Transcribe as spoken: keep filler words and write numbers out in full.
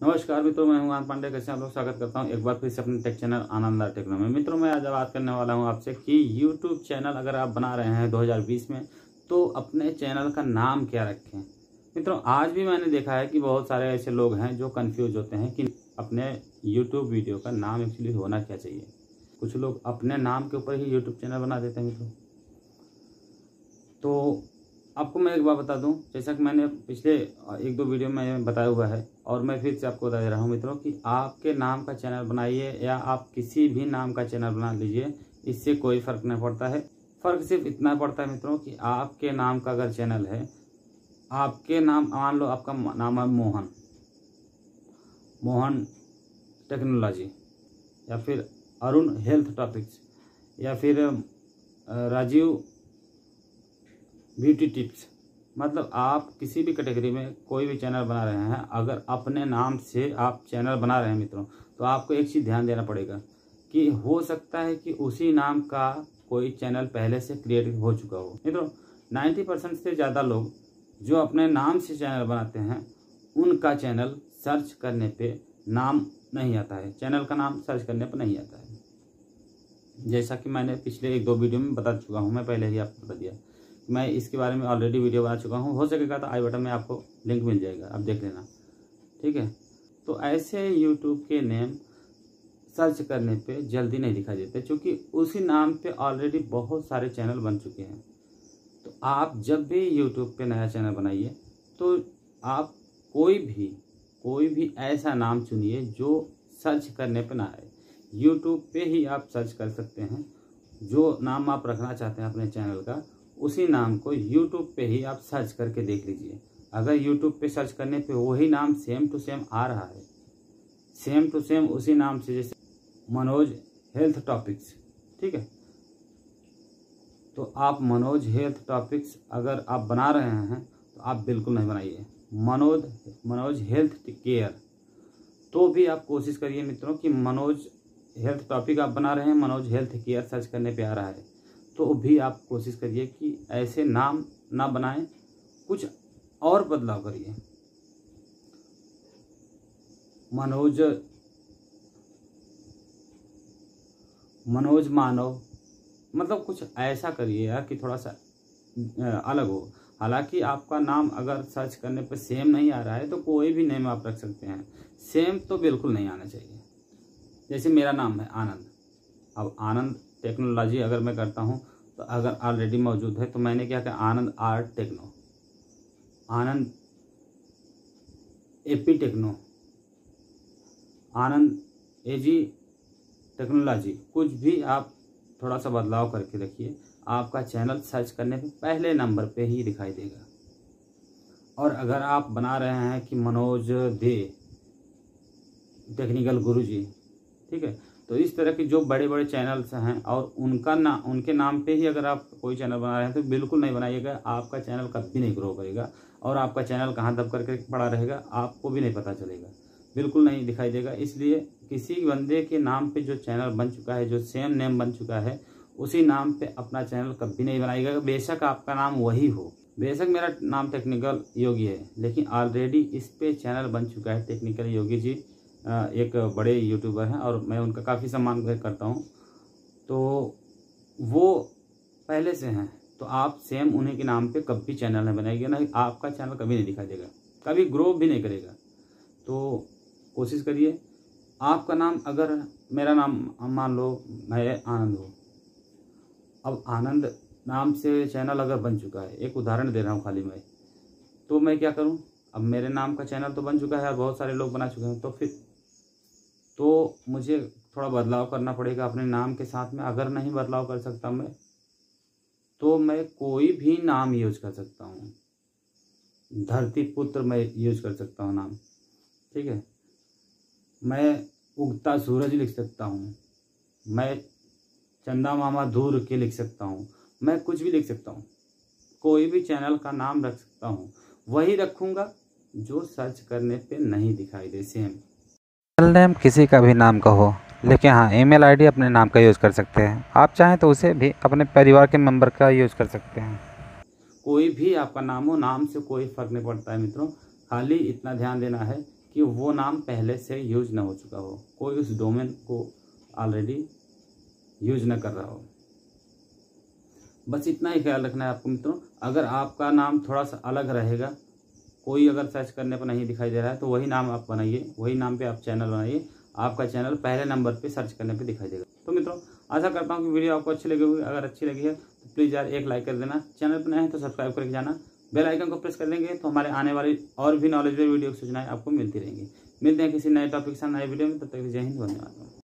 नमस्कार मित्रों, मैं हूं आनंद पांडे। कैसे आप लोग, स्वागत करता हूं एक बार फिर से अपने टेक चैनल आनंद टेक्नो में। मित्रों, मैं आज बात करने वाला हूं आपसे कि यूट्यूब चैनल अगर आप बना रहे हैं दो हज़ार बीस में तो अपने चैनल का नाम क्या रखें। मित्रों, आज भी मैंने देखा है कि बहुत सारे ऐसे लोग हैं जो कंफ्यूज होते हैं कि अपने यूट्यूब वीडियो का नाम एक्चुअली होना क्या चाहिए। कुछ लोग अपने नाम के ऊपर ही यूट्यूब चैनल बना देते हैं। मित्रों, तो आपको मैं एक बात बता दूं, जैसा कि मैंने पिछले एक दो वीडियो में बताया हुआ है और मैं फिर से आपको बता दे रहा हूं मित्रों कि आपके नाम का चैनल बनाइए या आप किसी भी नाम का चैनल बना लीजिए, इससे कोई फ़र्क नहीं पड़ता है। फ़र्क सिर्फ इतना पड़ता है मित्रों कि आपके नाम का अगर चैनल है, आपके नाम मान लो आपका नाम है मोहन मोहन टेक्नोलॉजी, या फिर अरुण हेल्थ टॉपिक्स, या फिर राजीव ब्यूटी टिप्स। मतलब आप किसी भी कैटेगरी में कोई भी चैनल बना रहे हैं, अगर अपने नाम से आप चैनल बना रहे हैं मित्रों, तो आपको एक चीज़ ध्यान देना पड़ेगा कि हो सकता है कि उसी नाम का कोई चैनल पहले से क्रिएट हो चुका हो। मित्रों, नब्बे परसेंट से ज़्यादा लोग जो अपने नाम से चैनल बनाते हैं उनका चैनल सर्च करने पे नाम नहीं आता है, चैनल का नाम सर्च करने पर नहीं आता है। जैसा कि मैंने पिछले एक दो वीडियो में बता चुका हूँ, मैं पहले ही आपको बता दिया, मैं इसके बारे में ऑलरेडी वीडियो बना चुका हूँ। हो सकेगा तो आई बटन में आपको लिंक मिल जाएगा, आप देख लेना, ठीक है। तो ऐसे यूट्यूब के नेम सर्च करने पे जल्दी नहीं दिखाई देते, क्योंकि उसी नाम पे ऑलरेडी बहुत सारे चैनल बन चुके हैं। तो आप जब भी यूट्यूब पे नया चैनल बनाइए तो आप कोई भी कोई भी ऐसा नाम चुनिए जो सर्च करने पे ना आए। यूट्यूब पे ही आप सर्च कर सकते हैं, जो नाम आप रखना चाहते हैं अपने चैनल का, उसी नाम को यूट्यूब पे ही आप सर्च करके देख लीजिए। अगर यूट्यूब पे सर्च करने पे वही नाम सेम टू सेम आ रहा है, सेम टू सेम उसी नाम से, जैसे मनोज हेल्थ टॉपिक्स, ठीक है, तो आप मनोज हेल्थ टॉपिक्स अगर आप बना रहे हैं तो आप बिल्कुल नहीं बनाइए मनोज मनोज हेल्थ केयर। तो भी आप कोशिश करिए मित्रों कि मनोज हेल्थ टॉपिक आप बना रहे हैं, मनोज हेल्थ केयर सर्च करने पे आ रहा है, तो भी आप कोशिश करिए कि ऐसे नाम ना बनाएं, कुछ और बदलाव करिए। मनोज मनोज मानव, मतलब कुछ ऐसा करिए यार कि थोड़ा सा अलग हो। हालांकि आपका नाम अगर सर्च करने पर सेम नहीं आ रहा है तो कोई भी नेम आप रख सकते हैं, सेम तो बिल्कुल नहीं आना चाहिए। जैसे मेरा नाम है आनंद, अब आनंद टेक्नोलॉजी अगर मैं करता हूँ तो अगर ऑलरेडी मौजूद है तो मैंने क्या कहा, Anand art techno, Anand AP techno, Anand AG technology, कुछ भी आप थोड़ा सा बदलाव करके रखिए, आपका चैनल सर्च करने पे पहले नंबर पे ही दिखाई देगा। और अगर आप बना रहे हैं कि मनोज दे टेक्निकल गुरुजी, ठीक है, तो इस तरह के जो बड़े बड़े चैनल्स हैं और उनका ना उनके नाम पे ही अगर आप कोई चैनल बना रहे हैं तो बिल्कुल नहीं बनाइएगा। आपका चैनल कभी नहीं ग्रो करेगा और आपका चैनल कहाँ दब करके पड़ा रहेगा आपको भी नहीं पता चलेगा, बिल्कुल नहीं दिखाई देगा। इसलिए किसी बंदे के नाम पे जो चैनल बन चुका है, जो सेम नेम बन चुका है, उसी नाम पे अपना चैनल कभी नहीं बनाइएगा। बेशक आपका नाम वही हो, बेशक मेरा नाम टेक्निकल योगी है, लेकिन ऑलरेडी इस पे चैनल बन चुका है टेक्निकल योगी जी, एक बड़े यूट्यूबर हैं और मैं उनका काफ़ी सम्मान करता हूं, तो वो पहले से हैं, तो आप सेम उन्हीं के नाम पे कभी चैनल नहीं बनाइएगा, ना आपका चैनल कभी नहीं दिखाई देगा, कभी ग्रो भी नहीं करेगा। तो कोशिश करिए, आपका नाम अगर मेरा नाम मान लो मैं आनंद हो, अब आनंद नाम से चैनल अगर बन चुका है, एक उदाहरण दे रहा हूँ खाली मैं, तो मैं क्या करूँ, अब मेरे नाम का चैनल तो बन चुका है और बहुत सारे लोग बना चुके हैं, तो फिर तो मुझे थोड़ा बदलाव करना पड़ेगा अपने नाम के साथ में। अगर नहीं बदलाव कर सकता मैं, तो मैं कोई भी नाम यूज कर सकता हूँ, धरती पुत्र मैं यूज कर सकता हूँ नाम, ठीक है, मैं उगता सूरज लिख सकता हूँ, मैं चंदा मामा दूर के लिख सकता हूँ, मैं कुछ भी लिख सकता हूँ, कोई भी चैनल का नाम रख सकता हूँ, वही रखूँगा जो सर्च करने पे नहीं दिखाई दे सेम। चैनल नेम किसी का भी नाम का हो, लेकिन हाँ ईमेल आईडी अपने नाम का यूज़ कर सकते हैं। आप चाहें तो उसे भी अपने परिवार के मेंबर का यूज़ कर सकते हैं। कोई भी आपका नाम हो, नाम से कोई फ़र्क नहीं पड़ता है मित्रों, खाली इतना ध्यान देना है कि वो नाम पहले से यूज ना हो चुका हो, कोई उस डोमेन को ऑलरेडी यूज ना कर रहा हो। बस इतना ही ख्याल रखना है आपको मित्रों। अगर आपका नाम थोड़ा सा अलग रहेगा, कोई अगर सर्च करने पर नहीं दिखाई दे रहा है, तो वही नाम आप बनाइए, वही नाम पे आप चैनल बनाइए, आपका चैनल पहले नंबर पे सर्च करने पे दिखाई देगा। तो मित्रों आशा करता हूँ कि वीडियो आपको अच्छी लगी होगी। अगर अच्छी लगी है तो प्लीज़ यार एक लाइक कर देना, चैनल पर नए हैं तो सब्सक्राइब करके जाना, बेल आइकन को प्रेस कर देंगे तो हमारे आने वाली और भी नॉलेजेबल वीडियो की सूचनाएं आपको मिलती रहेंगी। मिलते हैं किसी नए टॉपिक से नए वीडियो में, तब तक जय हिंद, धन्यवाद।